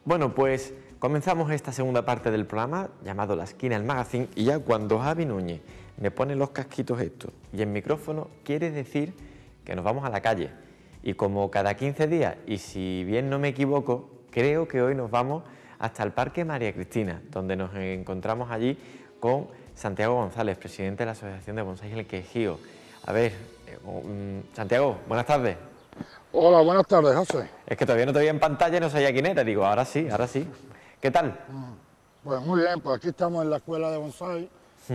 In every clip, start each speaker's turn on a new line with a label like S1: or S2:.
S1: Bueno, pues comenzamos esta segunda parte del programa llamado La Esquina del Magazine, y ya cuando Javi Núñez me pone los casquitos estos y el micrófono, quiere decir que nos vamos a la calle. Y como cada 15 días, y si bien no me equivoco, creo que hoy nos vamos hasta el Parque María Cristina, donde nos encontramos allí con Santiago González, presidente de la Asociación de Bonsái El Quejío. A ver, Santiago, buenas tardes.
S2: Hola, buenas tardes, José.
S1: Es que todavía no te veía en pantalla y no sabía quién era. Digo, ahora sí, ahora sí. ¿Qué tal?
S2: Pues muy bien, pues aquí estamos en la escuela de bonsái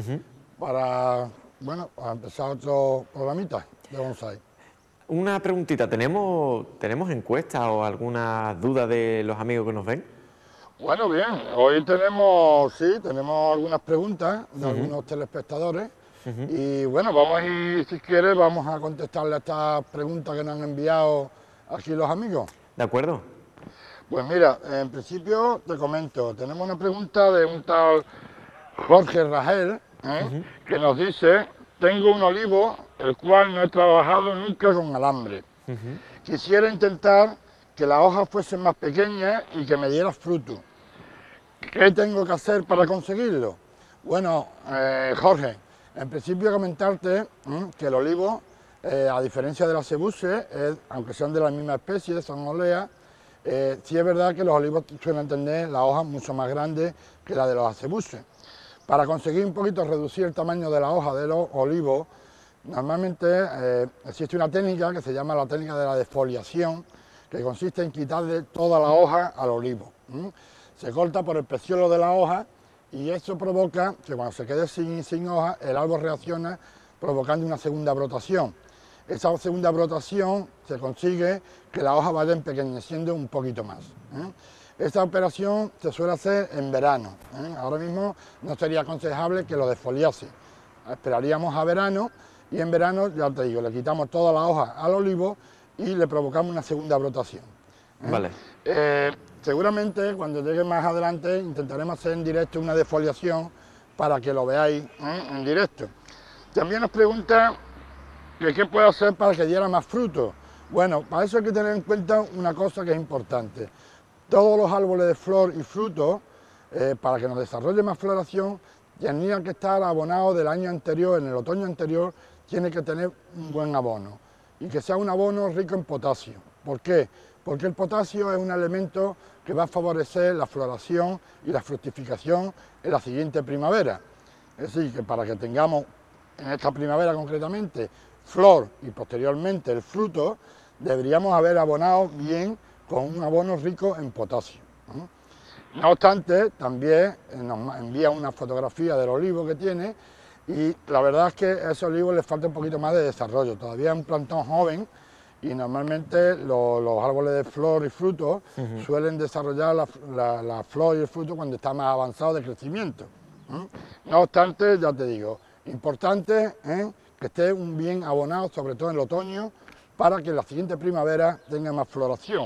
S2: para empezar otro programita de bonsái.
S1: Una preguntita, ¿tenemos encuestas o alguna duda de los amigos que nos ven?
S2: Bueno, bien, hoy tenemos algunas preguntas de algunos telespectadores y bueno, vamos a ir, si quieres, vamos a contestarle a estas preguntas que nos han enviado aquí los amigos.
S1: ¿De acuerdo?
S2: Pues mira, en principio te comento, tenemos una pregunta de un tal Jorge Rangel, que nos dice: tengo un olivo el cual no he trabajado nunca con alambre. Quisiera intentar que las hojas fuesen más pequeñas y que me diera fruto. ¿Qué tengo que hacer para conseguirlo? Bueno, Jorge, en principio comentarte que el olivo, a diferencia de la cebuse, aunque sean de la misma especie, son oleas, sí es verdad que los olivos suelen tener las hojas mucho más grandes que la de los acebuses. Para conseguir un poquito reducir el tamaño de la hoja de los olivos, normalmente existe una técnica que se llama la técnica de la defoliación, que consiste en quitarle toda la hoja al olivo. Se corta por el peciolo de la hoja y eso provoca que cuando se quede sin hoja, el árbol reacciona provocando una segunda brotación. Esa segunda brotación se consigue que la hoja vaya empequeñeciendo un poquito más. Esta operación se suele hacer en verano. Ahora mismo no sería aconsejable que lo desfoliase. Esperaríamos a verano y en verano, ya te digo, le quitamos toda la hoja al olivo y le provocamos una segunda brotación.
S1: Vale.
S2: Seguramente cuando llegue más adelante intentaremos hacer en directo una defoliación para que lo veáis en directo. También nos pregunta que qué puedo hacer para que diera más fruto. Bueno, para eso hay que tener en cuenta una cosa que es importante. Todos los árboles de flor y fruto, para que nos desarrolle más floración, tendrían que estar abonados del año anterior, en el otoño anterior, tiene que tener un buen abono y que sea un abono rico en potasio. ¿Por qué? Porque el potasio es un elemento que va a favorecer la floración y la fructificación en la siguiente primavera. Es decir, que para que tengamos en esta primavera concretamente flor y posteriormente el fruto, deberíamos haber abonado bien con un abono rico en potasio. No obstante, también nos envía una fotografía del olivo que tiene y la verdad es que a ese olivo le falta un poquito más de desarrollo. Todavía es un plantón joven y normalmente los árboles de flor y fruto suelen desarrollar la flor y el fruto cuando está más avanzado de crecimiento. No obstante, ya te digo, importante que esté bien abonado, sobre todo en el otoño, para que la siguiente primavera tenga más floración.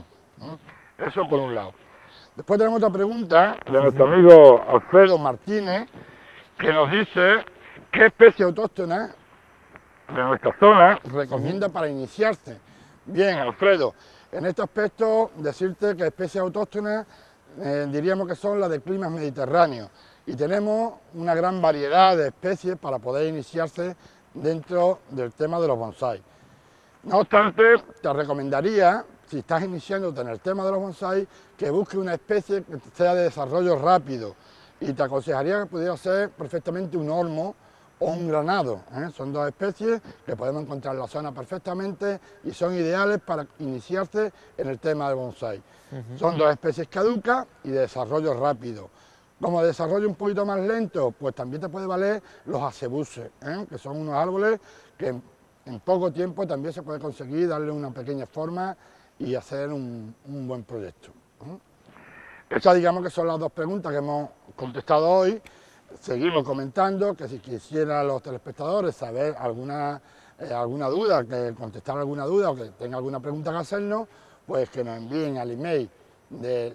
S2: Eso por un lado. Después tenemos otra pregunta de nuestro amigo Alfredo Martínez, que nos dice qué especie autóctona de nuestra zona recomienda para iniciarse. Bien, Alfredo, en este aspecto decirte que especies autóctonas diríamos que son las de climas mediterráneos y tenemos una gran variedad de especies para poder iniciarse dentro del tema de los bonsái. No obstante, te recomendaría, si estás iniciándote en el tema de los bonsái, que busques una especie que sea de desarrollo rápido y te aconsejaría que pudiera ser perfectamente un olmo o un granado. Son dos especies que podemos encontrar en la zona perfectamente y son ideales para iniciarse en el tema del bonsái. Son dos especies caducas y de desarrollo rápido. Como desarrollo un poquito más lento, pues también te puede valer los acebuses, que son unos árboles que en poco tiempo también se puede conseguir darle una pequeña forma y hacer un buen proyecto. Estas digamos que son las dos preguntas que hemos contestado hoy. Seguimos comentando que si quisieran los telespectadores saber alguna duda, que contestar alguna duda o que tenga alguna pregunta que hacernos, pues que nos envíen al email de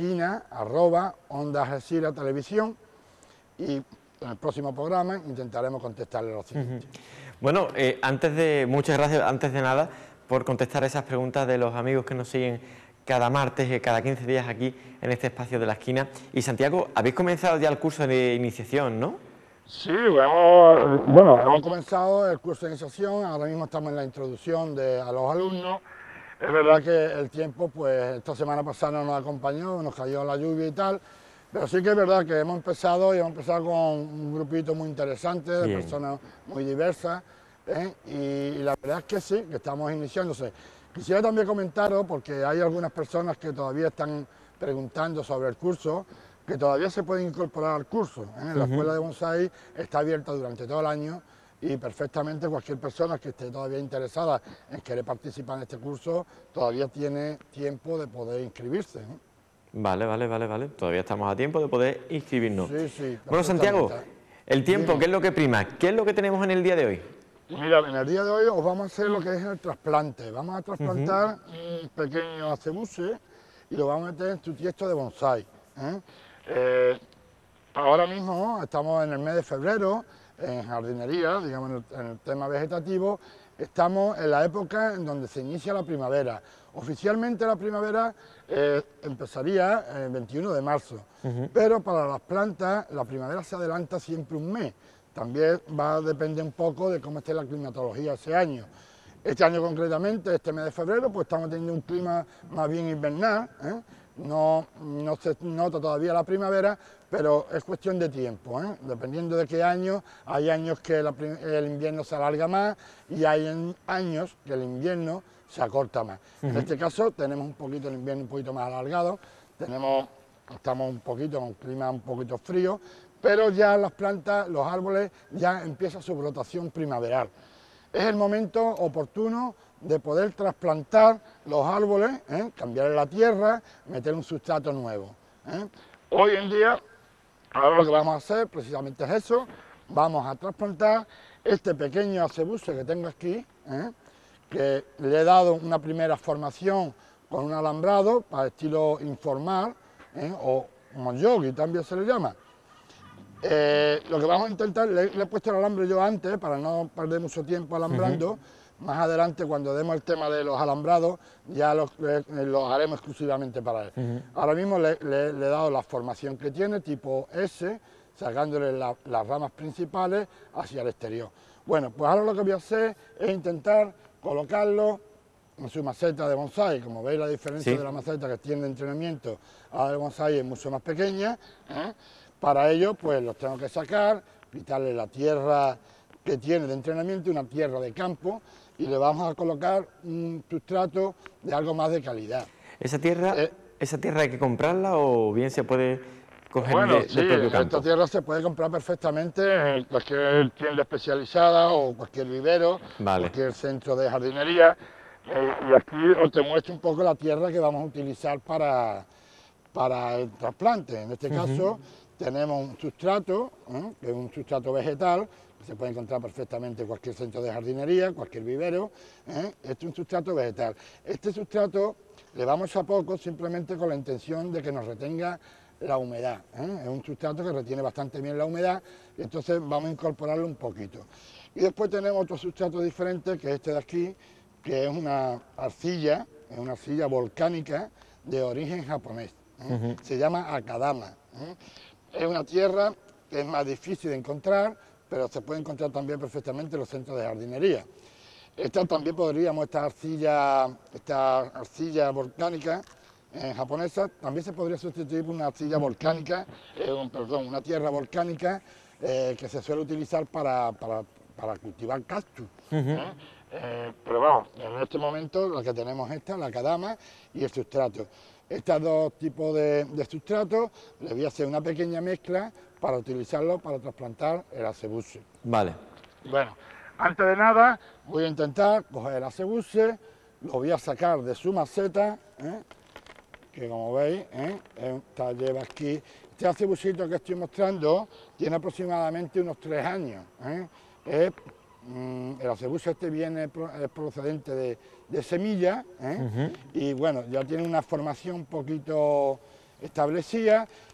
S2: laesquina@ondaalgeciras.televisión y en el próximo programa intentaremos contestarle lo siguiente.
S1: Bueno, muchas gracias antes de nada por contestar esas preguntas de los amigos que nos siguen cada martes, cada 15 días aquí en este espacio de la esquina. Y Santiago, habéis comenzado ya el curso de iniciación, ¿no?
S2: Sí, hemos comenzado el curso de iniciación, ahora mismo estamos en la introducción a los alumnos. Es verdad que el tiempo, pues esta semana pasada no nos acompañó, nos cayó la lluvia y tal, pero sí que es verdad que hemos empezado con un grupito muy interesante de personas muy diversas, ¿eh? Y la verdad es que sí, que estamos iniciándose. Quisiera también comentaros, porque hay algunas personas que todavía están preguntando sobre el curso, que todavía se pueden incorporar al curso, ¿eh? La Escuela de Bonsai está abierta durante todo el año y perfectamente cualquier persona que esté todavía interesada en querer participar en este curso todavía tiene tiempo de poder inscribirse, ¿eh?
S1: Vale. Todavía estamos a tiempo de poder inscribirnos.
S2: Sí,
S1: bueno, Santiago, el tiempo,
S2: Dime.
S1: ¿qué es lo que prima? ¿Qué es lo que tenemos en el día de hoy?
S2: Mira, en el día de hoy os vamos a hacer lo que es el trasplante. Vamos a trasplantar un pequeño acebuse y lo vamos a meter en tu tiesto de bonsai, ¿eh? Ahora mismo estamos en el mes de febrero, en jardinería, digamos en el tema vegetativo, estamos en la época en donde se inicia la primavera. Oficialmente la primavera empezaría el 21 de marzo, pero para las plantas la primavera se adelanta siempre un mes. También va a depender un poco de cómo esté la climatología ese año. Este año concretamente, este mes de febrero, pues estamos teniendo un clima más bien invernal, ¿eh? No se nota todavía la primavera, pero es cuestión de tiempo, ¿eh? Dependiendo de qué año, hay años que el invierno se alarga más y hay años que el invierno se acorta más. En este caso tenemos un poquito el invierno un poquito más alargado, estamos un poquito con un clima un poquito frío, pero ya las plantas, los árboles, ya empieza su rotación primaveral. Es el momento oportuno de poder trasplantar los árboles, cambiar la tierra, meter un sustrato nuevo, ¿eh? Hoy en día, ahora lo que vamos a hacer precisamente es eso, vamos a trasplantar este pequeño acebuse que tengo aquí, que le he dado una primera formación con un alambrado para estilo informal, o monjogi también se le llama. Lo que vamos a intentar, le he puesto el alambre yo antes para no perder mucho tiempo alambrando. Más adelante, cuando demos el tema de los alambrados, ya los haremos exclusivamente para él. Ahora mismo le he dado la formación que tiene, tipo S, sacándole las ramas principales hacia el exterior. Bueno, pues ahora lo que voy a hacer es intentar colocarlo en su maceta de bonsai. Como veis, la diferencia de la maceta que tiene de entrenamiento a la de bonsai es mucho más pequeña, ¿eh? Para ello, pues los tengo que sacar, quitarle la tierra que tiene de entrenamiento, una tierra de campo, y le vamos a colocar un sustrato de algo más de calidad.
S1: ¿Esa tierra hay que comprarla o bien se puede coger del propio campo?
S2: Esta tierra se puede comprar perfectamente en cualquier tienda especializada o cualquier vivero, cualquier centro de jardinería. Y aquí os te muestro un poco la tierra que vamos a utilizar para el trasplante. En este caso tenemos un sustrato, que es un sustrato vegetal, que se puede encontrar perfectamente en cualquier centro de jardinería, cualquier vivero. Este es un sustrato vegetal. Este sustrato le vamos a poco simplemente con la intención de que nos retenga la humedad, Es un sustrato que retiene bastante bien la humedad y entonces vamos a incorporarlo un poquito. Y después tenemos otro sustrato diferente, que es este de aquí, que es una arcilla volcánica de origen japonés. Se llama akadama. Es una tierra que es más difícil de encontrar, pero se puede encontrar también perfectamente en los centros de jardinería. Esta arcilla volcánica japonesa también se podría sustituir por una arcilla volcánica, una tierra volcánica que se suele utilizar para cultivar cactus. Pero vamos, en este momento lo que tenemos es la akadama y el sustrato. Estos dos tipos de sustratos les voy a hacer una pequeña mezcla para utilizarlo para trasplantar el acebuse.
S1: Vale.
S2: Bueno, antes de nada voy a intentar coger el acebuse, lo voy a sacar de su maceta, que como veis, lleva aquí. Este acebusito que estoy mostrando tiene aproximadamente unos 3 años. El acebuse este es procedente de semilla, y bueno, ya tiene una formación un poquito establecida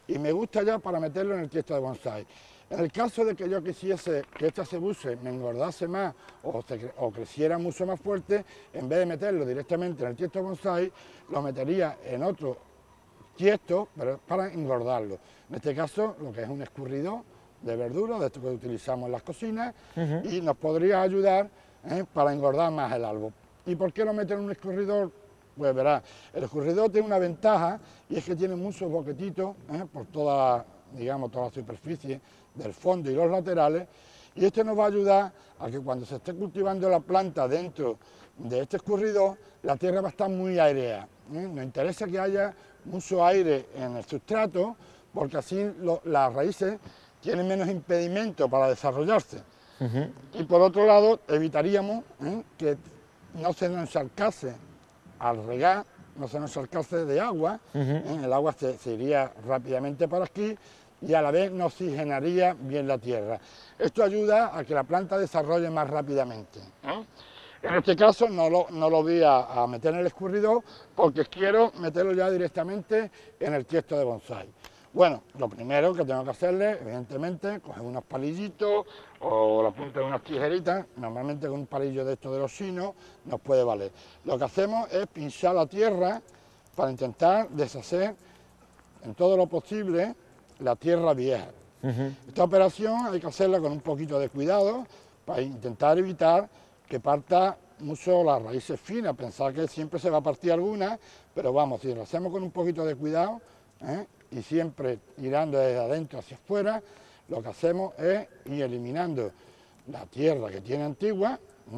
S2: y me gusta ya para meterlo en el tiesto de bonsai. En el caso de que yo quisiese que esta acebuse me engordase más o creciera mucho más fuerte, en vez de meterlo directamente en el tiesto de bonsai, lo metería en otro tiesto, pero para engordarlo. En este caso, lo que es un escurridor de verduras, de esto que utilizamos en las cocinas, y nos podría ayudar para engordar más el árbol. ¿Y por qué lo meten en un escurridor? Pues verá, el escurridor tiene una ventaja y es que tiene muchos boquetitos por toda, digamos, toda la superficie del fondo y los laterales, y esto nos va a ayudar a que cuando se esté cultivando la planta dentro de este escurridor, la tierra va a estar muy aireada. Nos interesa que haya mucho aire en el sustrato, porque así las raíces tienen menos impedimento para desarrollarse. Y por otro lado, evitaríamos que no se nos encharcase al regar, no se nos encharcase de agua, el agua se iría rápidamente para aquí y a la vez no oxigenaría bien la tierra. Esto ayuda a que la planta desarrolle más rápidamente. En este caso no lo voy a meter en el escurridor porque quiero meterlo ya directamente en el tiesto de bonsai. Bueno, lo primero que tengo que hacerle, evidentemente, coger unos palillitos o la punta de unas tijeritas, normalmente con un palillo de estos de los chinos nos puede valer. Lo que hacemos es pinchar la tierra para intentar deshacer en todo lo posible la tierra vieja. Esta operación hay que hacerla con un poquito de cuidado para intentar evitar que parta mucho las raíces finas, pensar que siempre se va a partir alguna, pero vamos, si lo hacemos con un poquito de cuidado, y siempre tirando desde adentro hacia afuera, lo que hacemos es ir eliminando la tierra que tiene antigua,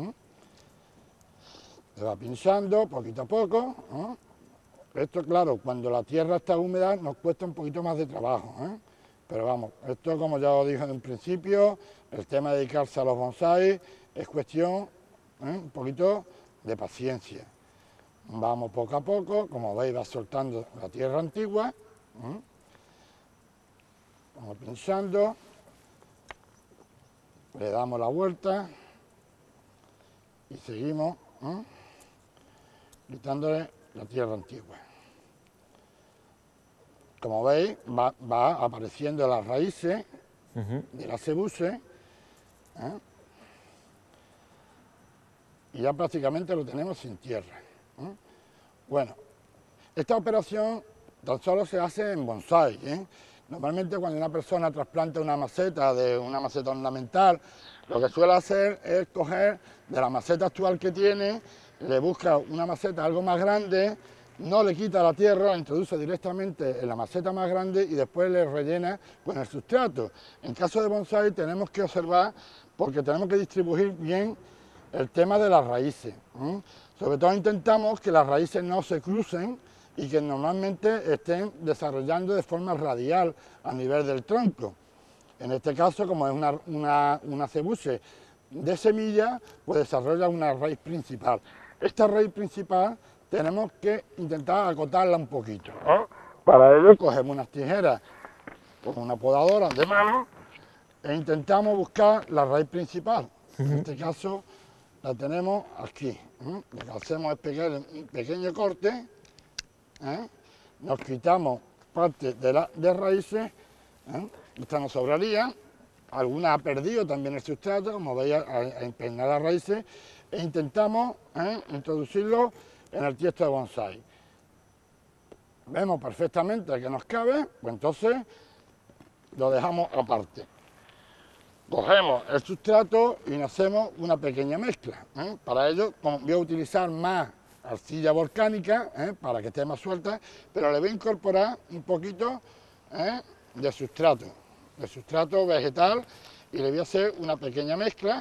S2: se va pinchando poquito a poco. Esto, claro, cuando la tierra está húmeda nos cuesta un poquito más de trabajo, pero vamos, esto como ya os dije en un principio, el tema de dedicarse a los bonsai es cuestión un poquito de paciencia. Vamos poco a poco, como veis va soltando la tierra antigua, vamos pinchando, le damos la vuelta y seguimos quitándole la tierra antigua. Como veis va apareciendo las raíces de la acebuse y ya prácticamente lo tenemos sin tierra. Bueno, esta operación tan solo se hace en bonsai. Normalmente cuando una persona trasplanta una maceta ornamental, lo que suele hacer es coger de la maceta actual que tiene, le busca una maceta algo más grande, no le quita la tierra, la introduce directamente en la maceta más grande y después le rellena con el sustrato. En caso de bonsai tenemos que observar, porque tenemos que distribuir bien el tema de las raíces. Sobre todo intentamos que las raíces no se crucen y que normalmente estén desarrollando de forma radial a nivel del tronco. En este caso, como es una acebuse de semilla, pues desarrolla una raíz principal. Esta raíz principal tenemos que intentar acotarla un poquito. Para ello cogemos unas tijeras con una podadora de mano e intentamos buscar la raíz principal. En este caso la tenemos aquí. Lo que hacemos es pegar un pequeño corte, nos quitamos parte de raíces, esta nos sobraría, alguna ha perdido también el sustrato, como veis, a impregnar las raíces, e intentamos introducirlo en el tiesto de bonsai. Vemos perfectamente que nos cabe, pues entonces lo dejamos aparte. Cogemos el sustrato y nos hacemos una pequeña mezcla. Para ello voy a utilizar más arcilla volcánica para que esté más suelta, pero le voy a incorporar un poquito de sustrato vegetal y le voy a hacer una pequeña mezcla.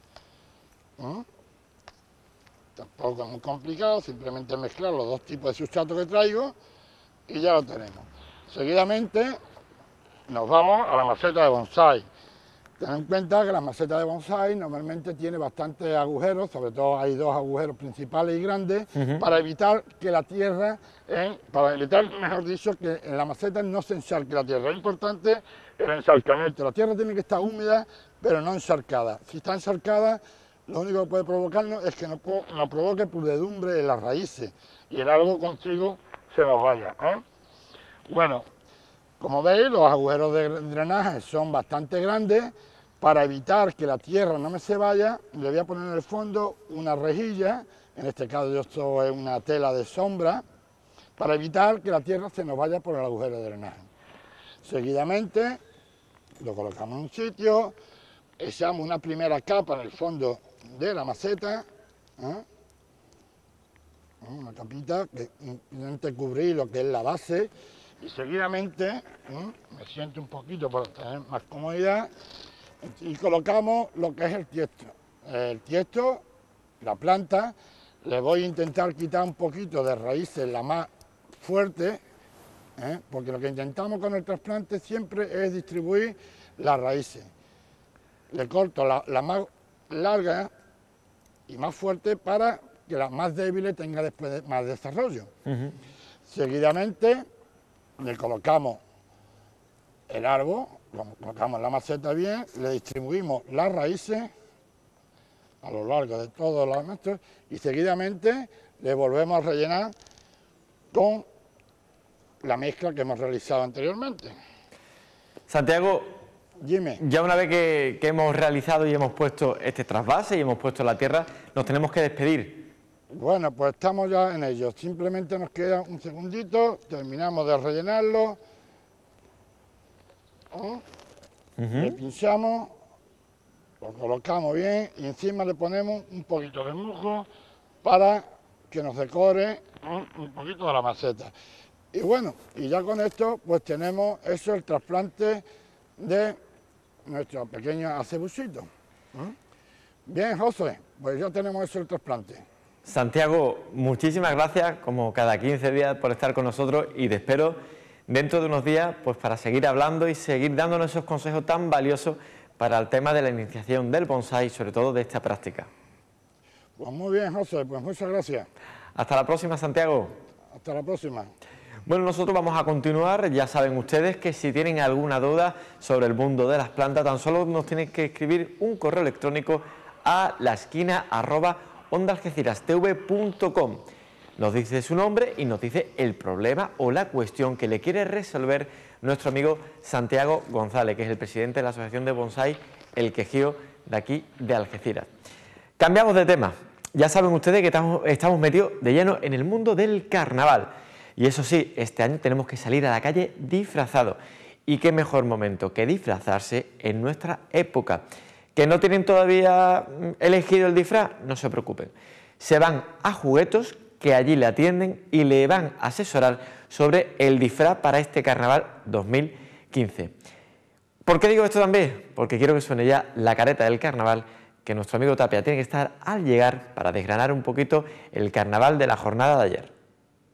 S2: Tampoco es muy complicado, simplemente mezclar los dos tipos de sustrato que traigo y ya lo tenemos. Seguidamente nos vamos a la maceta de bonsai. Ten en cuenta que la maceta de bonsai normalmente tiene bastantes agujeros, sobre todo hay dos agujeros principales y grandes, para evitar que la tierra, para evitar, mejor dicho, que en la maceta no se encharque la tierra. Es importante el encharcamiento. La tierra tiene que estar húmeda, pero no encharcada. Si está encharcada, lo único que puede provocarnos es que nos provoque pudredumbre en las raíces y el árbol consigo se nos vaya. Bueno, Como veis, los agujeros de drenaje son bastante grandes. Para evitar que la tierra no me se vaya, le voy a poner en el fondo una rejilla, en este caso esto es una tela de sombra, para evitar que la tierra se nos vaya por el agujero de drenaje. Seguidamente lo colocamos en un sitio, echamos una primera capa en el fondo de la maceta, una capita que intente cubrir lo que es la base, y seguidamente me siento un poquito para tener más comodidad y colocamos lo que es el tiesto. El tiesto, la planta, le voy a intentar quitar un poquito de raíces, la más fuerte, porque lo que intentamos con el trasplante siempre es distribuir las raíces. Le corto la más larga y más fuerte para que la más débil tenga después más desarrollo. Seguidamente le colocamos el árbol, colocamos la maceta bien, le distribuimos las raíces a lo largo de todos los metros y seguidamente le volvemos a rellenar con la mezcla que hemos realizado anteriormente.
S1: Santiago,
S2: Dime.
S1: ya una vez que hemos realizado y hemos puesto este trasvase y hemos puesto la tierra, nos tenemos que despedir.
S2: Bueno, pues estamos ya en ello. Simplemente nos queda un segundito, terminamos de rellenarlo. Le pinchamos, lo colocamos bien y encima le ponemos un poquito de musgo para que nos decore un poquito de la maceta. Y bueno, y ya con esto pues tenemos eso, el trasplante de nuestro pequeño acebuchito. Bien, José, pues ya tenemos eso, el trasplante.
S1: Santiago, muchísimas gracias, como cada 15 días, por estar con nosotros y te espero dentro de unos días pues para seguir hablando y seguir dándonos esos consejos tan valiosos para el tema de la iniciación del bonsái y sobre todo de esta práctica.
S2: Pues muy bien, José, pues muchas gracias.
S1: Hasta la próxima, Santiago.
S2: Hasta la próxima.
S1: Bueno, nosotros vamos a continuar. Ya saben ustedes que si tienen alguna duda sobre el mundo de las plantas, tan solo nos tienen que escribir un correo electrónico a laesquina@ondaalgecirastv.com. Nos dice su nombre y nos dice el problema o la cuestión que le quiere resolver nuestro amigo Santiago González, que es el presidente de la Asociación de Bonsái El Quejío de aquí de Algeciras. Cambiamos de tema. Ya saben ustedes que estamos metidos de lleno en el mundo del carnaval. Y eso sí, este año tenemos que salir a la calle disfrazados. Y qué mejor momento que disfrazarse en nuestra época. ¿Que no tienen todavía elegido el disfraz? No se preocupen. Se van a Juguetos, que allí le atienden y le van a asesorar sobre el disfraz para este carnaval 2015. ¿Por qué digo esto también? Porque quiero que suene ya la careta del carnaval, que nuestro amigo Tapia tiene que estar al llegar para desgranar un poquito el carnaval de la jornada de ayer.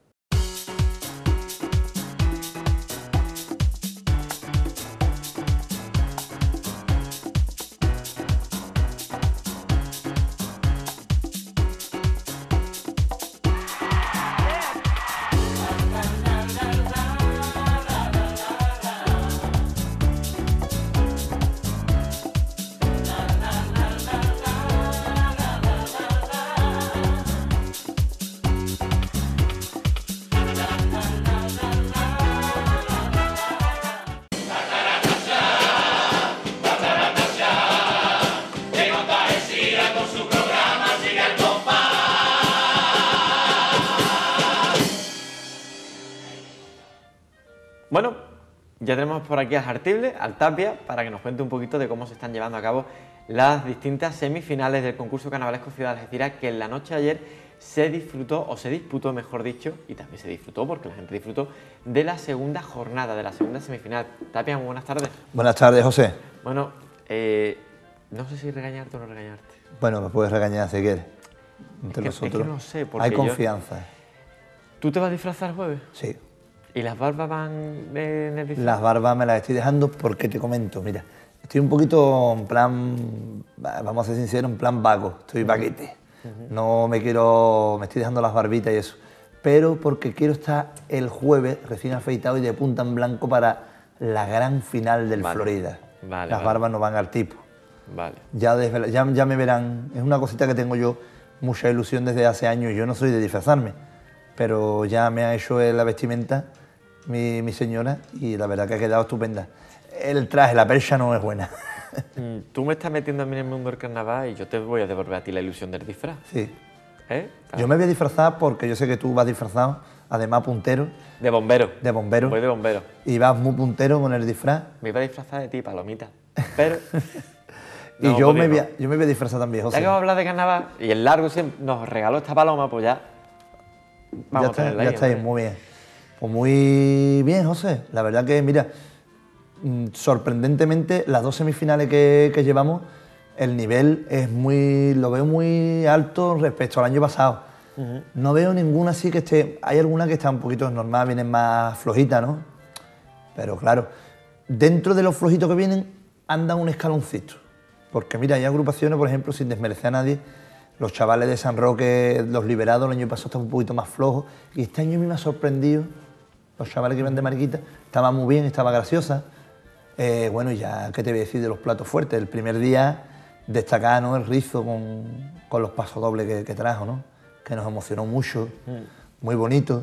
S1: Bueno, ya tenemos por aquí a Jartible, al Tapia, para que nos cuente un poquito de cómo se están llevando a cabo las distintas semifinales del concurso carnavalesco Ciudad de Algeciras, que en la noche de ayer se disfrutó, o se disputó mejor dicho, y también se disfrutó porque la gente disfrutó de la segunda jornada, de la segunda semifinal. Tapia, muy buenas tardes.
S3: Buenas tardes, José.
S1: Bueno, no sé si regañarte o no regañarte.
S3: Bueno, me puedes regañar si quieres. Entre nosotros.
S1: Es que no sé, porque
S3: hay confianza.
S1: ¿Tú te vas a disfrazar el jueves?
S3: Sí.
S1: ¿Y las barbas van en el disfraz?
S3: Las barbas me las estoy dejando porque te comento, mira, estoy un poquito en plan, vamos a ser sinceros, en plan vago, estoy vaguete. No me estoy dejando las barbitas y eso, pero porque quiero estar el jueves recién afeitado y de punta en blanco para la gran final del Florida. Las barbas no van al tipo.
S1: Vale.
S3: Ya me verán, es una cosita que tengo yo mucha ilusión desde hace años. Yo no soy de disfrazarme, pero ya me ha hecho la vestimenta mi señora, y la verdad que ha quedado estupenda. El traje, la percha no es buena.
S1: Tú me estás metiendo a mí en el mundo del carnaval y yo te voy a devolver a ti la ilusión del disfraz.
S3: Sí.
S1: ¿Eh?
S3: Yo me voy a disfrazar porque yo sé que tú vas disfrazado, además puntero.
S1: De bombero.
S3: De bombero.
S1: Voy de bombero.
S3: Y vas muy puntero con el disfraz.
S1: Me iba a disfrazar de ti, palomita. Pero...
S3: y
S1: no,
S3: yo me
S1: no.
S3: voy a disfrazar también, José.
S1: Ya que vamos a hablar de carnaval y el largo siempre nos regaló esta paloma, pues ya... Vamos a tenerla
S3: ya
S1: ahí,
S3: está ahí,
S1: hombre.
S3: muy bien. Pues muy bien, José. La verdad que, mira, sorprendentemente, las dos semifinales que llevamos, el nivel es lo veo muy alto respecto al año pasado. No veo ninguna así que esté... Hay alguna que está un poquito normal, vienen más flojitas, ¿no? Pero claro, dentro de los flojitos que vienen, anda un escaloncito. Porque mira, hay agrupaciones, por ejemplo, sin desmerecer a nadie, los chavales de San Roque, los Liberados, el año pasado estaban un poquito más flojos, y este año a mí me ha sorprendido, los chavales que iban de Mariquita, estaba muy bien, estaba graciosa. Bueno, y ya, ¿qué te voy a decir de los platos fuertes? El primer día, destacar, ¿no?, el rizo con los pasodobles que trajo, ¿no?, que nos emocionó mucho, muy bonito.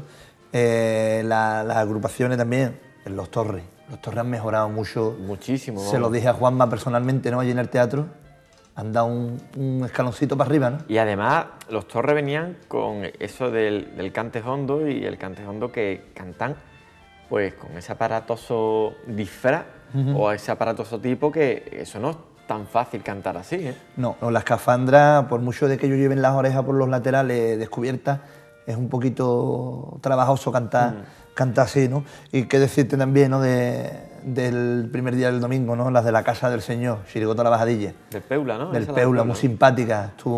S3: Las agrupaciones también, en Los Torres han mejorado mucho.
S1: Muchísimo.
S3: Se lo dije a Juanma personalmente, ¿no?, allí en el teatro, han dado un escaloncito para arriba, ¿no?
S1: Y además, los Torres venían con eso del cante hondo y el cante hondo que cantan pues con ese aparatoso disfraz o ese aparatoso tipo que eso no es tan fácil cantar así, ¿eh?
S3: No, la escafandra, por mucho de que ellos lleven las orejas por los laterales descubiertas, es un poquito trabajoso cantar así, ¿no? Y qué decirte también, ¿no?, del primer día del domingo, ¿no?, las de la Casa del Señor, Chirigota La Bajadilla.
S1: Del Peula, ¿no?
S3: Del Peula, muy simpática, estuvo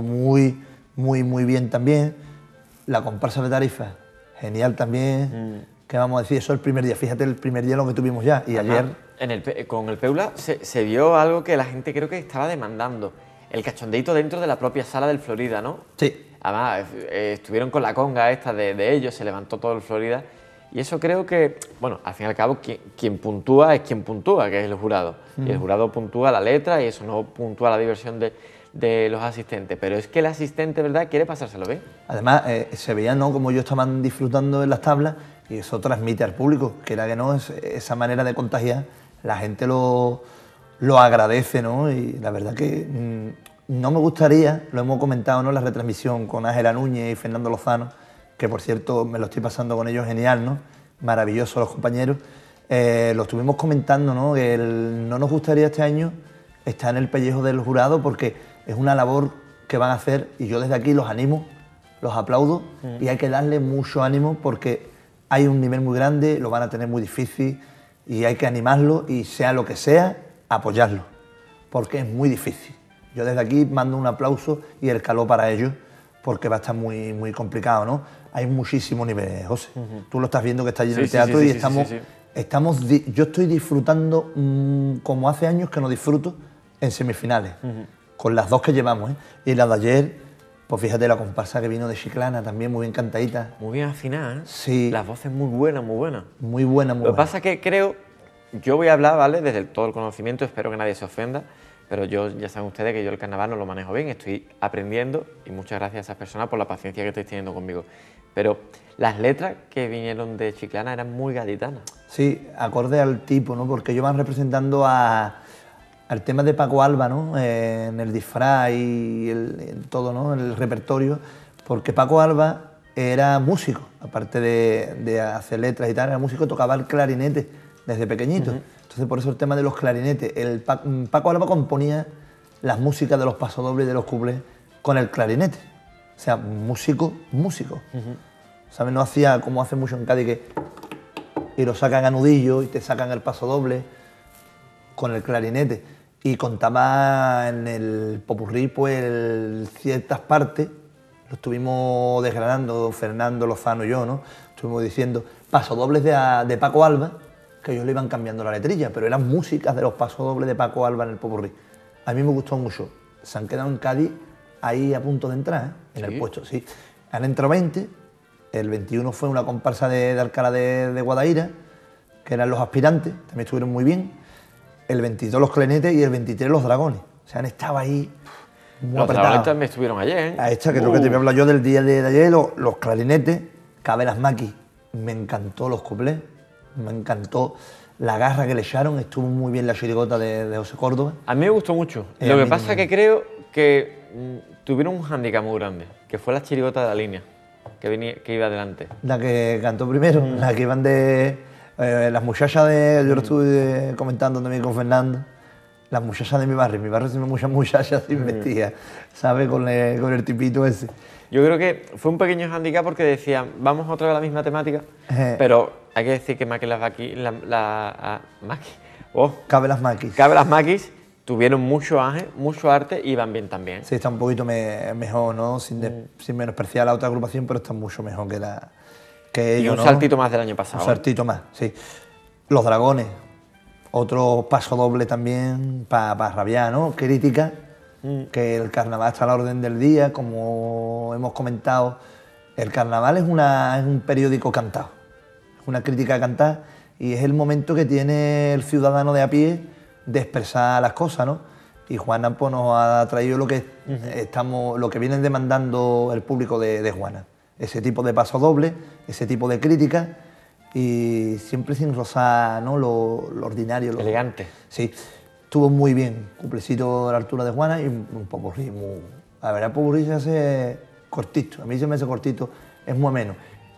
S3: muy bien también. La comparsa de Tarifa, genial también. ¿Qué vamos a decir? Eso el primer día, fíjate el primer día lo que tuvimos ya, y ayer...
S1: Con el Peula se vio algo que la gente creo que estaba demandando, el cachondeito dentro de la propia sala del Florida, ¿no?
S3: Sí.
S1: Además, estuvieron con la conga esta de ellos, se levantó todo el Florida, y eso creo que, bueno, al fin y al cabo, quien puntúa es quien puntúa, que es el jurado. Y el jurado puntúa la letra y eso no puntúa la diversión de los asistentes, pero es que el asistente, ¿verdad?, quiere pasárselo bien.
S3: Además, se veía, ¿no?, como ellos estaban disfrutando en las tablas, y eso transmite al público, que era que no, esa manera de contagiar, la gente lo agradece, ¿no? Y la verdad que no me gustaría, lo hemos comentado, ¿no?, en la retransmisión con Ángela Núñez y Fernando Lozano, que por cierto me lo estoy pasando con ellos genial, ¿no?, maravillosos los compañeros, lo estuvimos comentando, ¿no?, que no nos gustaría este año estar en el pellejo del jurado porque es una labor que van a hacer y yo desde aquí los animo, los aplaudo y hay que darle mucho ánimo porque hay un nivel muy grande, lo van a tener muy difícil y hay que animarlo y sea lo que sea, apoyarlo, porque es muy difícil. Yo desde aquí mando un aplauso y el calor para ellos, porque va a estar muy complicado, ¿no? Hay muchísimo nivel, José. Tú lo estás viendo que está allí en el teatro y yo estoy disfrutando como hace años que no disfruto en semifinales, con las dos que llevamos, ¿eh? Y la de ayer, pues fíjate la comparsa que vino de Chiclana, también muy bien cantadita.
S1: Muy bien afinada, ¿eh?
S3: Sí.
S1: Las voces muy buenas, muy buenas.
S3: Muy buena, muy buena.
S1: Lo que pasa es que creo, yo voy a hablar, ¿vale?, desde todo el conocimiento, espero que nadie se ofenda, pero yo, ya saben ustedes que yo el carnaval no lo manejo bien, estoy aprendiendo y muchas gracias a esas personas por la paciencia que estáis teniendo conmigo. Pero las letras que vinieron de Chiclana eran muy gaditanas.
S3: Sí, acorde al tipo, ¿no? Porque ellos van representando al tema de Paco Alba, ¿no?, en el disfraz y en todo, ¿no?, en el repertorio, porque Paco Alba era músico, aparte de hacer letras y tal, era músico, tocaba el clarinete desde pequeñito. Entonces por eso el tema de los clarinetes. Paco Alba componía las músicas de los pasodobles y de los cuplés con el clarinete. O sea, músico. ¿Sabes? No hacía como hace mucho en Cádiz y lo sacan a nudillo y te sacan el pasodoble con el clarinete. Y contaba en el popurrí, pues, ciertas partes, lo estuvimos desgranando, Fernando Lozano y yo, ¿no? Estuvimos diciendo pasodobles de Paco Alba, que ellos le iban cambiando la letrilla, pero eran músicas de los pasodobles de Paco Alba en el popurrí. A mí me gustó mucho. Se han quedado en Cádiz ahí a punto de entrar, ¿eh?, en el puesto, sí. Han entrado 20, el 21 fue una comparsa de Alcalá de Guadaira, que eran los aspirantes, también estuvieron muy bien. El 22 los clarinetes y el 23 los dragones. O sea, han estado ahí muy apretados. Los
S1: dragones también estuvieron ayer, ¿eh?
S3: A esta, que es lo que te voy a hablar yo del día de ayer, los clarinetes, Cabelas Maqui, me encantó los cuplés, me encantó la garra que le echaron, estuvo muy bien la chirigota de José Córdoba.
S1: A mí me gustó mucho. Lo que pasa es que creo que tuvieron un hándicap muy grande, que fue la chirigota de la línea, que iba adelante.
S3: La que cantó primero, la que iban de... las muchachas de... Yo lo estuve comentando también con Fernando. Las muchachas de mi barrio tiene muchas muchachas sin vestidas, ¿sabes? Con el tipito ese.
S1: Yo creo que fue un pequeño hándicap porque decían, vamos otra vez a la misma temática, pero hay que decir que Maki
S3: Cabe las maquis.
S1: Cabe las Maquis tuvieron mucho arte y van bien también.
S3: Sí, está un poquito mejor, ¿no? Sin menospreciar a la otra agrupación, pero está mucho mejor que ellos,
S1: Y un saltito más del año pasado.
S3: Un saltito más, sí. Los Dragones, otro paso doble también para rabiar, ¿no? Crítica, que el carnaval está a la orden del día, como hemos comentado. El carnaval es un periódico cantado, es una crítica cantada y es el momento que tiene el ciudadano de a pie de expresar las cosas, ¿no? Y Juana pues, nos ha traído lo que vienen demandando el público de Juana. Ese tipo de paso doble, ese tipo de crítica y siempre sin rozar, ¿no? lo ordinario.
S1: Elegante.
S3: Sí, estuvo muy bien, cuplecito a la altura de Juana y un popurrí muy... La verdad, el popurrí se hace cortito, a mí se me hace cortito, es muy ameno.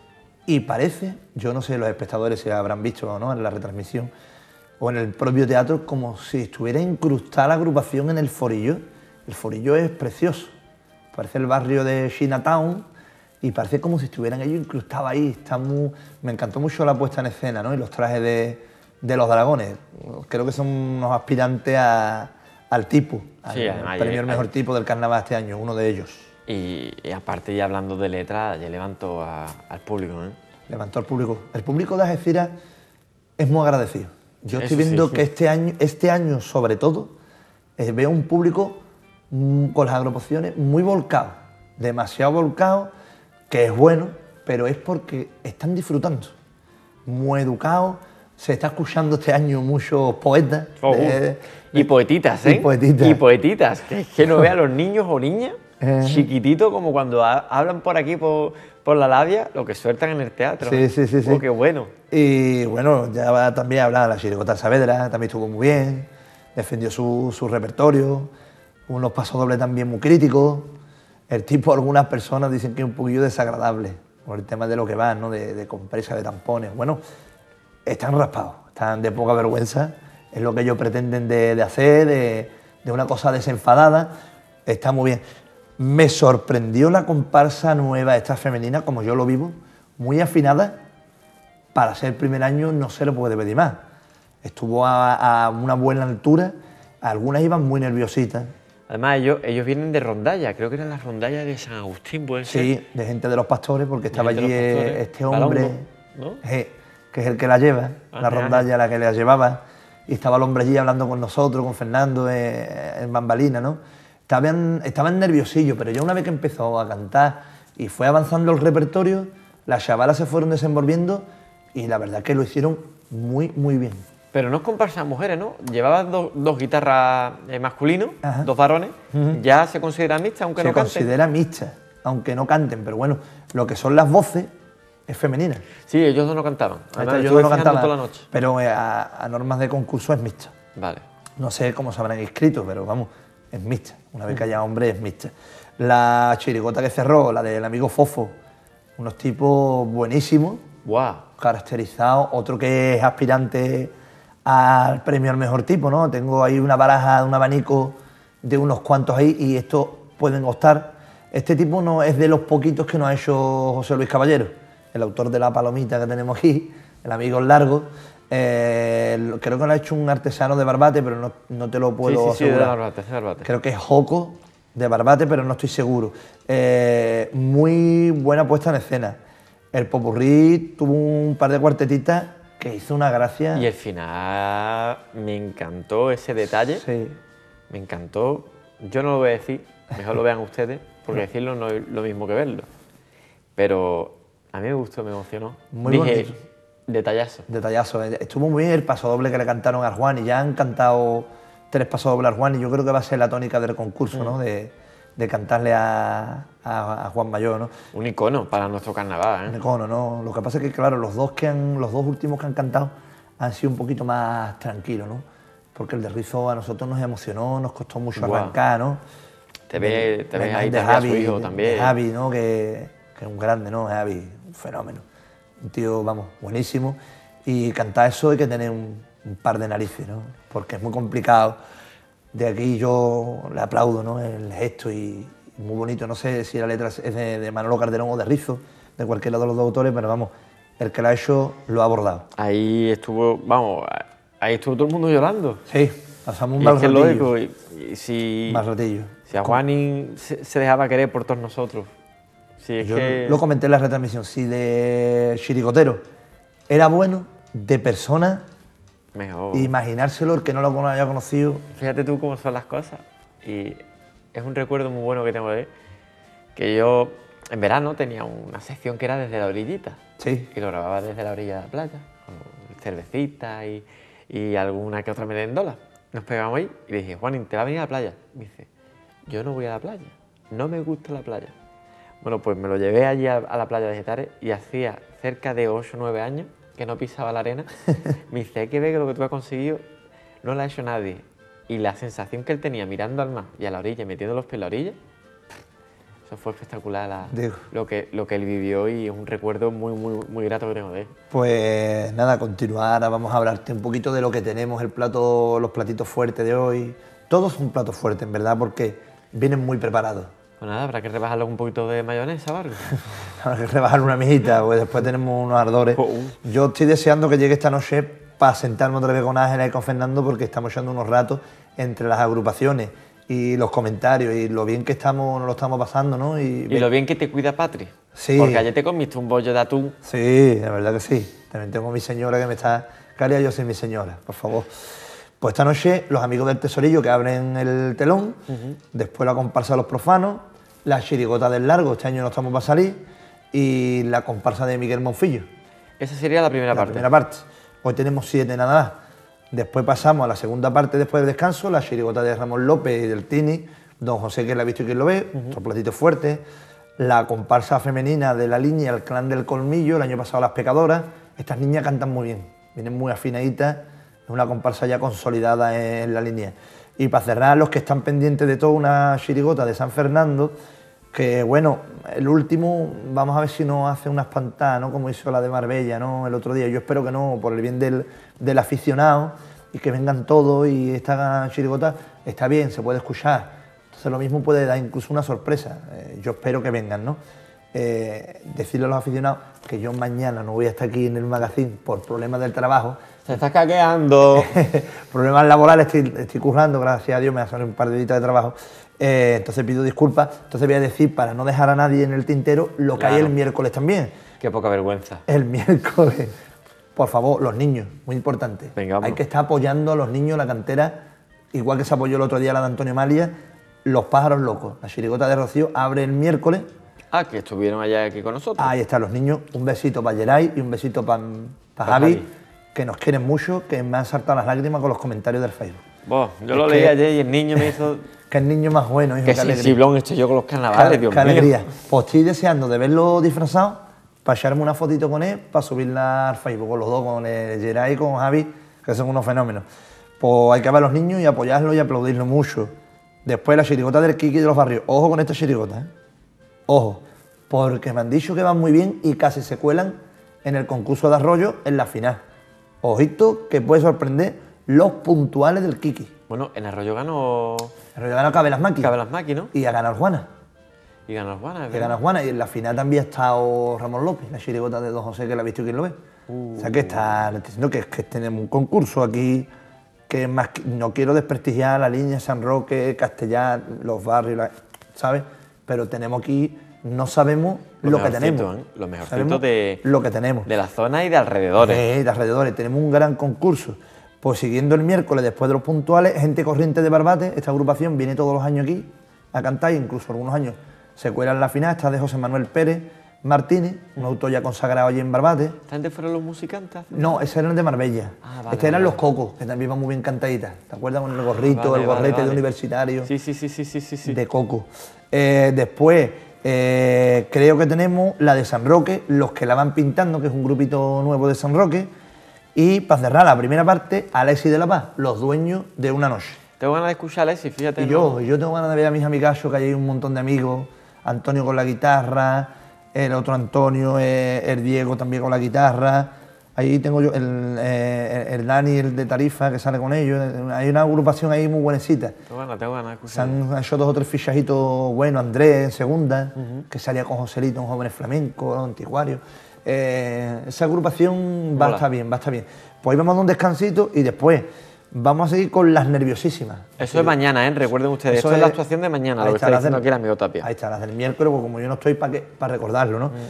S3: Y parece, yo no sé los espectadores si habrán visto o no en la retransmisión o en el propio teatro, como si estuviera incrustada la agrupación en el Forillo. El Forillo es precioso, parece el barrio de Chinatown y parece como si estuvieran ellos incrustados ahí. Me encantó mucho la puesta en escena, ¿no? Y los trajes de los dragones. Creo que son unos aspirantes al tipo, al premio al mejor tipo del carnaval este año, uno de ellos.
S1: Y aparte, ya hablando de letras, ya levantó al público, ¿eh?
S3: Levantó al público. El público de Algeciras es muy agradecido. Yo estoy viendo que este año sobre todo, veo un público con las agrupaciones muy volcado, demasiado volcado, que es bueno, pero es porque están disfrutando, muy educados. Se está escuchando este año muchos poetas.
S1: Y poetitas, ¿eh? Y poetitas. Que no vea a los niños o niñas chiquititos como cuando hablan por aquí, por la labia, lo que sueltan en el teatro.
S3: Sí.
S1: Oh, qué bueno.
S3: Y bueno, ya va también a hablar la chirigota Saavedra, también estuvo muy bien, defendió su repertorio, unos pasodobles también muy críticos. El tipo, algunas personas dicen que es un poquillo desagradable por el tema de lo que van, ¿no? De compresa, de tampones. Bueno, están raspados, están de poca vergüenza, es lo que ellos pretenden de hacer, de una cosa desenfadada, está muy bien. Me sorprendió la comparsa nueva, esta femenina, como yo lo vivo, muy afinada, para ser el primer año no se le puede pedir más. Estuvo a una buena altura, algunas iban muy nerviositas.
S1: Además, ellos vienen de rondalla, creo que eran las rondallas de San Agustín, ¿puede ser?
S3: Sí, de gente de los pastores, porque estaba allí este hombre,
S1: Balongo, ¿no?
S3: que es el que la lleva, la rondalla la que la llevaba, y estaba el hombre allí hablando con nosotros, con Fernando, en bambalina, ¿no? Estaban nerviosillos, pero ya una vez que empezó a cantar y fue avanzando el repertorio, las chavalas se fueron desenvolviendo y la verdad que lo hicieron muy, muy bien.
S1: Pero no es comparsa mujeres, ¿no? Llevaban dos guitarras masculinos, dos varones, ya se considera mixta, aunque no canten.
S3: Se considera mixta, aunque no canten, pero bueno, lo que son las voces es femenina.
S1: Sí, ellos dos no cantaban.
S3: Además, ellos dos no cantaban,
S1: toda la noche.
S3: Pero a normas de concurso es mixta.
S1: Vale.
S3: No sé cómo se habrán inscrito, pero vamos, es mixta. Una vez que haya hombre, es mixta. La chirigota que cerró, la del amigo Fofo, unos tipos buenísimos, caracterizados. Otro que es aspirante al premio al mejor tipo, ¿no? Tengo ahí una baraja, un abanico de unos cuantos ahí y estos pueden optar. Este tipo no es de los poquitos que nos ha hecho José Luis Caballero, el autor de La Palomita que tenemos aquí, el amigo Largo. Creo que lo ha hecho un artesano de Barbate, pero no te lo puedo asegurar.
S1: Sí, de Barbate.
S3: Creo que es Joco de Barbate, pero no estoy seguro. Muy buena puesta en escena. El popurrí tuvo un par de cuartetitas que hizo una gracia.
S1: Y el final me encantó ese detalle.
S3: Sí.
S1: Me encantó. Yo no lo voy a decir, mejor lo vean ustedes, porque decirlo no es lo mismo que verlo. Pero a mí me gustó, me emocionó.
S3: Muy bonito.
S1: Detallazo.
S3: Detallazo. Estuvo muy bien el pasodoble que le cantaron a Juan y ya han cantado 3 pasodobles a Juan y yo creo que va a ser la tónica del concurso, ¿no? De de cantarle a Juan Mayor, ¿no?
S1: Un icono para nuestro carnaval,
S3: Un
S1: ¿eh?
S3: icono, ¿no? Lo que pasa es que, claro, los dos últimos que han cantado han sido un poquito más tranquilos, ¿no? Porque el de Rizo a nosotros nos emocionó, nos costó mucho
S1: Guau.
S3: arrancar, ¿no?
S1: Te ves ahí
S3: de
S1: también a su hijo también.
S3: de Javi, ¿no? Que es un grande, ¿no? Javi, un fenómeno. Un tío, vamos, buenísimo. Y cantar eso hay que tener un par de narices, ¿no? Porque es muy complicado. De aquí yo le aplaudo, ¿no? El gesto y muy bonito. No sé si la letra es de Manolo Calderón o de Rizo, de cualquiera de los dos autores, pero vamos, el que lo ha hecho lo ha abordado.
S1: Ahí estuvo, vamos, ahí estuvo todo el mundo llorando.
S3: Sí, pasamos un
S1: Y
S3: mal
S1: es que es
S3: ratillo.
S1: lógico, y si,
S3: Mal ratillo.
S1: si a Juanín se dejaba querer por todos nosotros. Si es
S3: Yo
S1: que...
S3: lo comenté en la retransmisión, si de chirigotero era bueno, de persona,
S1: Mejor.
S3: imaginárselo el que no lo haya conocido.
S1: Fíjate tú cómo son las cosas. Y es un recuerdo muy bueno que tengo de él, que yo en verano tenía una sección que era desde la orillita.
S3: Sí,
S1: Y lo grababa desde la orilla de la playa, con cervecita y alguna que otra merendola. Nos pegamos ahí y le dije, Juanín, ¿te va a venir a la playa? Me dice, yo no voy a la playa, no me gusta la playa. Bueno, pues me lo llevé allí a la playa de Getares y hacía cerca de 8 o 9 años que no pisaba la arena. Me dice, hay que ver que lo que tú has conseguido no lo ha hecho nadie. Y la sensación que él tenía mirando al mar y a la orilla, metiendo los pies en la orilla, eso fue espectacular
S3: Digo.
S1: lo que él vivió y es un recuerdo muy grato que tengo de él.
S3: pues nada, continuar, ahora vamos a hablarte un poquito de lo que tenemos, los platitos fuertes de hoy. Todos son platos fuertes, en verdad, porque vienen muy preparados.
S1: Pues nada, habrá que rebajarle un poquito de mayonesa o algo.
S3: Habrá que rebajar una mijita, pues después tenemos unos ardores. Yo estoy deseando que llegue esta noche para sentarme otra vez con Ángela y con Fernando, porque estamos echando unos ratos entre las agrupaciones y los comentarios y lo bien que nos lo estamos pasando, ¿no?
S1: Y lo bien que te cuida Patri.
S3: Sí.
S1: Porque ayer te comiste un bollo de atún.
S3: Sí, la verdad que sí. También tengo a mi señora que me está... Caria, yo soy mi señora, por favor. Pues esta noche los amigos del Tesorillo que abren el telón, después la comparsa de los profanos, la chirigota del Largo, este año no estamos para salir, y la comparsa de Miguel Monfillo.
S1: Esa sería la primera parte.
S3: Primera parte. Hoy tenemos 7 nada más. Después pasamos a la segunda parte después del descanso, la chirigota de Ramón López y del Tini, Don José, que la ha visto y quien lo ve, otro platito fuerte. La comparsa femenina de la línea, el clan del Colmillo, el año pasado Las Pecadoras. Estas niñas cantan muy bien, vienen muy afinaditas, es una comparsa ya consolidada en la línea. Y para cerrar, los que están pendientes de todo, una chirigota de San Fernando, que bueno, el último, vamos a ver si nos hace una espantada, ¿no? Como hizo la de Marbella, ¿no? El otro día. Yo espero que no, por el bien del aficionado, y que vengan todos, y esta chirigota está bien, se puede escuchar. Entonces lo mismo puede dar incluso una sorpresa. Yo espero que vengan, ¿no? Decirle a los aficionados que yo mañana no voy a estar aquí en el magazine por problemas del trabajo.
S1: Se está caqueando.
S3: Problemas laborales, estoy currando, gracias a Dios me ha salido un par de días de trabajo. Entonces pido disculpas. Entonces voy a decir, para no dejar a nadie en el tintero, lo que
S1: Claro.
S3: hay el miércoles también.
S1: Qué poca vergüenza.
S3: El miércoles, por favor, los niños, muy importante.
S1: Venga, vamos.
S3: Hay que estar apoyando a los niños, la cantera, igual que se apoyó el otro día la de Antonio Malia, Los Pájaros Locos. La chirigota de Rocío abre el miércoles.
S1: Ah, que estuvieron allá aquí con nosotros.
S3: Ahí están los niños. Un besito para Geray y un besito para Javi,
S1: Javi,
S3: que nos quieren mucho, que me han saltado las lágrimas con los comentarios del Facebook.
S1: Vos, yo lo
S3: Es
S1: leí
S3: que-
S1: ayer y el niño me hizo...
S3: Que el niño más bueno, hijo,
S1: Qué
S3: qué alegría.
S1: sensiblón estoy yo con los carnavales, Dios
S3: Qué
S1: mío.
S3: alegría. Pues estoy deseando de verlo disfrazado, para echarme una fotito con él, para subirla al Facebook, con los dos, con Geray y con Javi, que son unos fenómenos. Pues hay que ver a los niños y apoyarlos y aplaudirlos mucho. Después la chirigota del Kiki de los Barrios. Ojo con esta chirigota, ¿eh? Ojo, porque me han dicho que van muy bien y casi se cuelan en el concurso de arroyo en la final. Ojito, que puede sorprender los puntuales del Kiki.
S1: Bueno, en Arroyo ganó
S3: El arroyo ganó Cabe las Maquis
S1: Cabelasmaqui, ¿no?
S3: y ha ganado Juana.
S1: Y ganó Juana.
S3: Que gana Juana, y en la final también ha estado Ramón López, la chirigota de Don José, que la ha visto y quien lo ve. O sea que está, estoy diciendo que tenemos un concurso aquí, que es más, no quiero desprestigiar la línea San Roque, Castellar, los barrios, ¿sabes? Pero tenemos aquí, no sabemos
S1: Los
S3: lo que
S1: mejorcitos,
S3: tenemos.
S1: ¿eh? Los mejorcitos
S3: Sabemos
S1: de-
S3: lo que tenemos.
S1: De la zona y de alrededores.
S3: De alrededores, tenemos un gran concurso. Pues siguiendo el miércoles, después de los puntuales, Gente Corriente de Barbate, esta agrupación viene todos los años aquí a cantar, e incluso algunos años se cuela en la final, está de José Manuel Pérez, Martínez, un autor ya consagrado allí en Barbate.
S1: ¿Esta gente fueron los musicantes?
S3: No, esos eran de Marbella.
S1: Vale,
S3: Estos eran
S1: vale.
S3: los Cocos, que también van muy bien cantaditas. ¿Te acuerdas con el gorrito,
S1: Vale,
S3: el gorrete
S1: vale.
S3: de universitario?
S1: Sí.
S3: De Coco. Después, creo que tenemos la de San Roque, Los que la van pintando, que es un grupito nuevo de San Roque. Y para cerrar la primera parte, Alexis de la Paz, Los dueños de una noche.
S1: Tengo ganas de escuchar a Alexis, fíjate.
S3: Y
S1: ¿no?
S3: yo tengo ganas de ver a mis amigachos, que hay un montón de amigos. Antonio con la guitarra, el otro Antonio, el Diego también con la guitarra. Ahí tengo yo el Dani, el de Tarifa, que sale con ellos. Hay una agrupación ahí muy buenecita.
S1: Tengo ganas de
S3: Se
S1: escuchar.
S3: han hecho 2 o 3 fichajitos buenos. Andrés en segunda, que salía con Joselito, un joven flamenco, anticuario. Esa agrupación va a
S1: Mola.
S3: estar bien, va a estar bien. Pues ahí vamos a dar un descansito y después vamos a seguir con Las nerviosísimas.
S1: Eso es mañana, ¿eh? Recuerden ustedes,
S3: Eso
S1: esto es la actuación de mañana,
S3: ahí
S1: lo que
S3: está,
S1: está
S3: las
S1: diciendo
S3: del-
S1: aquí el amigo Tapia.
S3: Ahí está, las del miércoles, pues como yo no estoy para recordarlo, ¿no?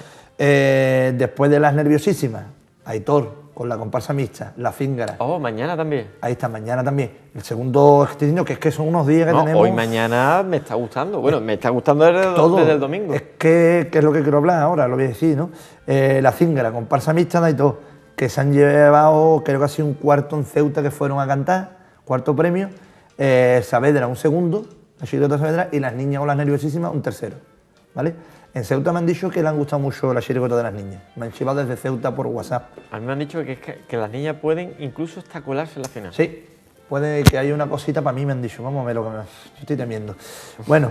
S3: Después de Las nerviosísimas, Aitor con la comparsa mixta, La Fíngara.
S1: Oh, mañana también.
S3: Ahí está, mañana también. El segundo estoy diciendo que es que son unos días que
S1: No,
S3: tenemos.
S1: hoy mañana me está gustando. Bueno, me está gustando desde el domingo.
S3: Es que es lo que quiero hablar ahora, lo voy a decir, ¿no? La Cíngara, comparsa mixta de todo, que se han llevado, creo que ha sido un cuarto en Ceuta que fueron a cantar, cuarto premio. Saavedra un segundo, la chirigota Saavedra, y Las niñas o Las nerviosísimas un tercero, ¿vale? En Ceuta me han dicho que le han gustado mucho la chirigota de las niñas. Me han chivado desde Ceuta por WhatsApp.
S1: A mí me han dicho que las niñas pueden incluso hasta colarse en la final.
S3: Sí, puede que haya una cosita para mí, me han dicho. Vamos a ver lo que me... Yo estoy temiendo. Bueno,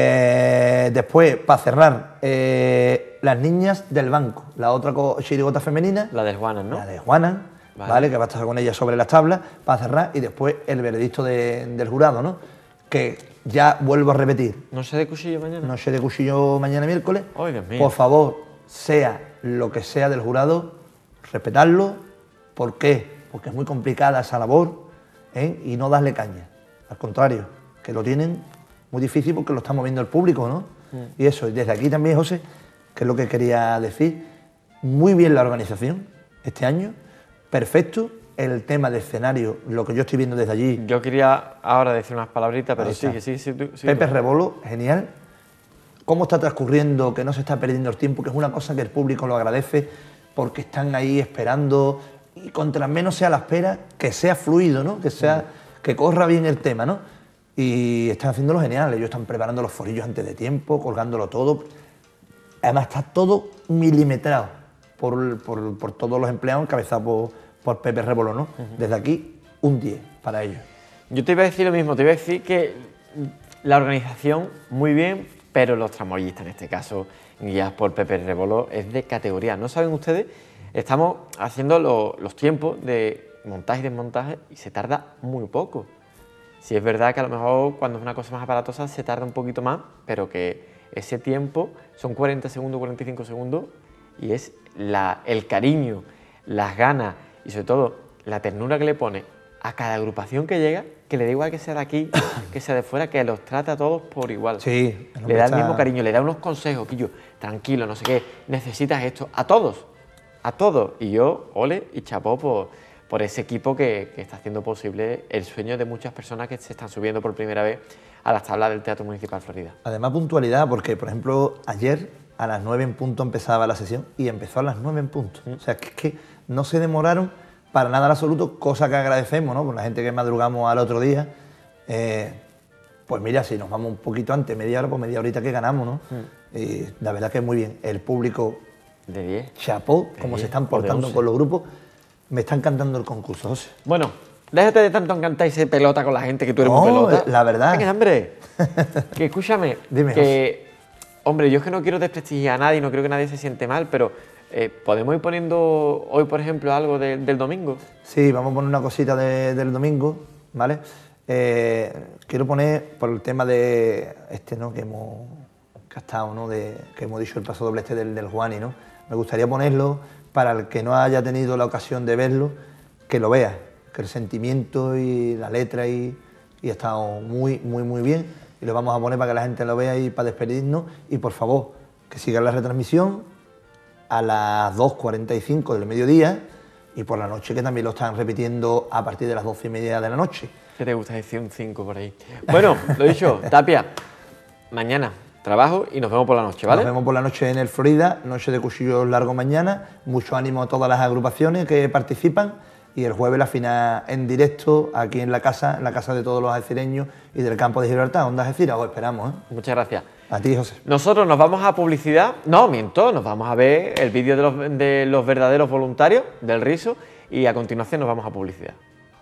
S3: después, para cerrar, Las niñas del banco, la otra chirigota femenina.
S1: La del Juanas, ¿no?
S3: La de Juana, ¿vale? Que va a estar con ella sobre las tablas, para cerrar, y después el veredicto del jurado, ¿no? Que ya vuelvo a repetir,
S1: No sé de cuchillo mañana.
S3: noche de cuchillo mañana miércoles.
S1: Ay, Dios mío.
S3: Por favor, sea lo que sea del jurado, respetarlo. ¿Por qué? Porque es muy complicada esa labor, ¿eh? Y no darle caña. Al contrario, que lo tienen muy difícil porque lo está moviendo el público, ¿no? Y eso, y desde aquí también, José, que es lo que quería decir, muy bien la organización este año, perfecto. El tema de escenario, lo que yo estoy viendo desde allí,
S1: Yo quería ahora decir unas palabritas, pero
S3: Ahí está.
S1: sí.
S3: Pepe Rebolo, genial. Cómo está transcurriendo, que no se está perdiendo el tiempo, que es una cosa que el público lo agradece, porque están ahí esperando, y contra menos sea la espera, que sea fluido, ¿no? Que corra bien el tema, ¿no? Y están haciéndolo genial, ellos están preparando los forillos antes de tiempo, colgándolo todo. Además está todo milimetrado por todos los empleados, encabezados por Pepe Rebolo, ¿no? Desde aquí, un 10 para ellos.
S1: Yo te iba a decir lo mismo, te iba a decir que la organización muy bien, pero los tramoyistas, en este caso, guiados por Pepe Rebolo, es de categoría. ¿No saben ustedes? Estamos haciendo los tiempos de montaje y desmontaje y se tarda muy poco. Sí es verdad que a lo mejor cuando es una cosa más aparatosa se tarda un poquito más, pero que ese tiempo son 40 segundos, 45 segundos y es el cariño, las ganas y sobre todo la ternura que le pone a cada agrupación que llega, que le da igual que sea de aquí, que sea de fuera, que los trata a todos por igual.
S3: Sí,
S1: Le da el mismo cariño, le da unos consejos, Quillo, tranquilo, no sé qué, necesitas esto, a todos. Y yo, ole y chapó por ese equipo que está haciendo posible el sueño de muchas personas que se están subiendo por primera vez a las tablas del Teatro Municipal Florida.
S3: Además, puntualidad, porque, por ejemplo, ayer a las 9 en punto empezaba la sesión y empezó a las 9 en punto. O sea, que es que no se demoraron para nada en absoluto, cosa que agradecemos, ¿no? Por la gente que madrugamos al otro día. Pues mira, si nos vamos un poquito antes, media hora, pues media horita que ganamos, ¿no? Y la verdad que es muy bien. El público,
S1: De 10.
S3: chapó,
S1: De
S3: como
S1: 10
S3: se están
S1: o de
S3: portando
S1: 11.
S3: con los grupos. Me está encantando el concurso, José.
S1: Bueno, déjate de tanto encantarse pelota con la gente, que tú eres
S3: No,
S1: muy pelota.
S3: la verdad.
S1: Venga, hombre. Que escúchame.
S3: Dime,
S1: que, hombre, yo es que no quiero desprestigiar a nadie, no creo que nadie se siente mal, pero ¿podemos ir poniendo hoy, por ejemplo, algo del domingo?
S3: Sí, vamos a poner una cosita del domingo, ¿vale? Quiero poner por el tema de ¿no? que hemos gastado, ¿no? Que hemos dicho el paso doble del Juani, ¿no? Me gustaría ponerlo para el que no haya tenido la ocasión de verlo, que lo vea, que el sentimiento y la letra y ha estado muy bien, y lo vamos a poner para que la gente lo vea y para despedirnos, y por favor, que sigan la retransmisión a las 2:45 del mediodía, y por la noche, que también lo están repitiendo a partir de las 12:30 de la noche.
S1: ¿Qué te gusta decir un 5 por ahí? Bueno, lo dicho, Tapia, mañana trabajo y nos vemos por la noche, ¿vale?
S3: Nos vemos por la noche en el Florida, noche de cuchillos largo mañana. Mucho ánimo a todas las agrupaciones que participan. Y el jueves la final en directo aquí en la casa de todos los alcireños y del campo de Gibraltar. Onda Algeciras, os esperamos, ¿eh?
S1: Muchas gracias.
S3: A ti, José.
S1: Nosotros nos vamos a publicidad, no, miento, nos vamos a ver el vídeo de los verdaderos voluntarios del Riso y a continuación nos vamos a publicidad.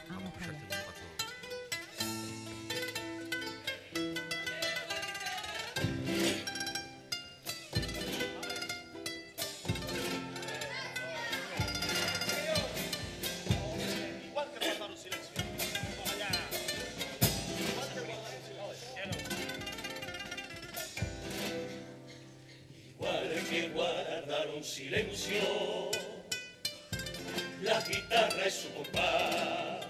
S4: Silencio, la guitarra es su compás,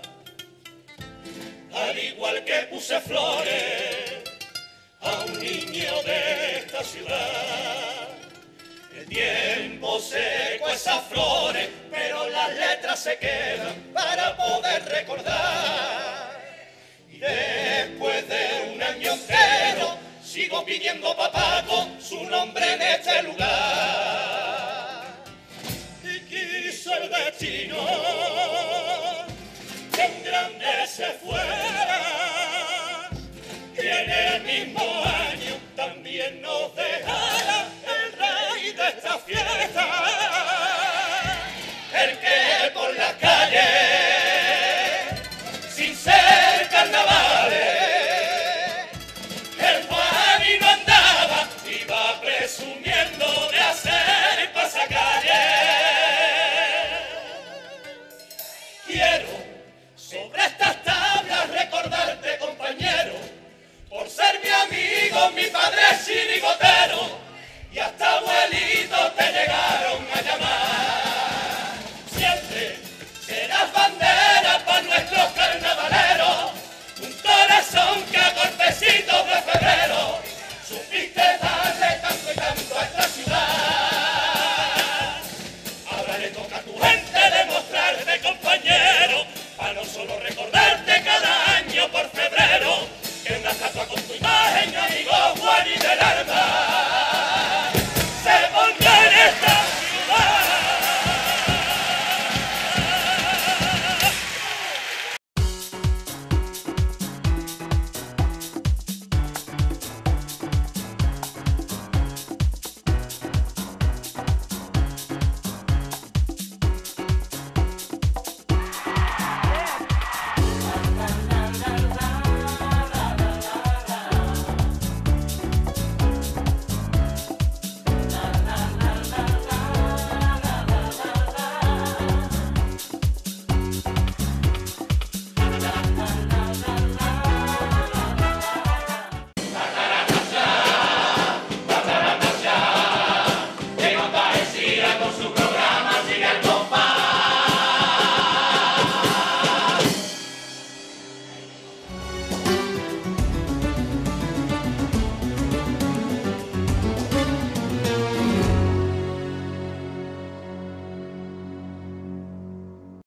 S4: al igual que puse flores a un niño de esta ciudad. El tiempo secó esas flores, pero las letras se quedan para poder recordar. Y después de un año entero sigo pidiendo pa' Paco su nombre en este lugar. El destino que un grande se fuera y en el mismo año también nos dejara el rey de esta fiesta, el que por las calles sin ser carnavales el Juanino andaba, iba presumiendo de hacer pasacalle. Quiero sobre estas tablas recordarte, compañero, por ser mi amigo, mi padre chirigotero, y hasta abuelito te llega.